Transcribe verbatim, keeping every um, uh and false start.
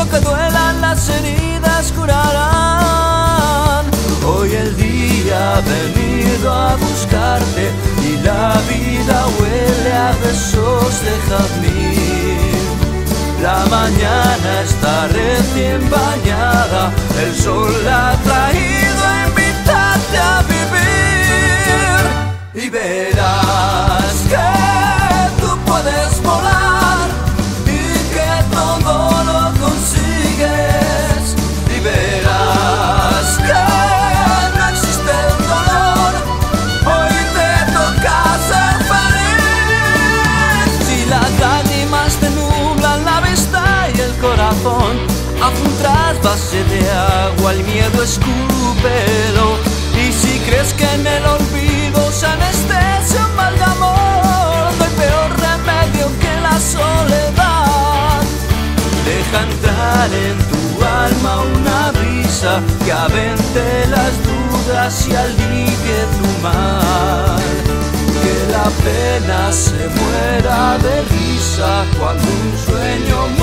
aunque duelan las heridas curarán. Hoy el día ha venido a buscarte y la vida huele a besos de jazmín. La mañana está recién bañada, el sol la ha traído a invitarte a vivir. Y verás que tú puedes volar y que todo lo consigues. Y verás que no existe el dolor, hoy te toca ser feliz. Si las lágrimas te nublan la vista y el corazón, haz un trasvase de agua, el miedo escúpelo. Y si crees que en el olvido se anestesia un mal de amor, no hay peor remedio que la soledad. Deja entrar en tu alma una brisa que avente las dudas y alivie tu mal. Que la pena se muera de risa cuando un sueño